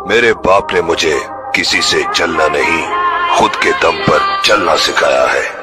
मेरे बाप ने मुझे किसी से जलना नहीं, खुद के दम पर चलना सिखाया है।